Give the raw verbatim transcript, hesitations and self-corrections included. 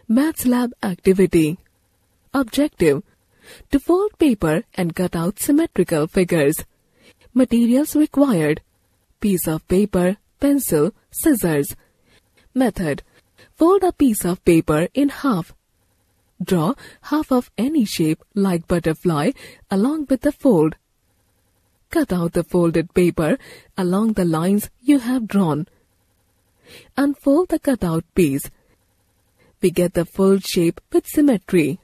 Maths Lab Activity. Objective: to fold paper and cut out symmetrical figures. Materials required: piece of paper, pencil, scissors. Method: fold a piece of paper in half. Draw half of any shape like butterfly along with the fold. Cut out the folded paper along the lines you have drawn. Unfold the cutout piece. We get the full shape with symmetry.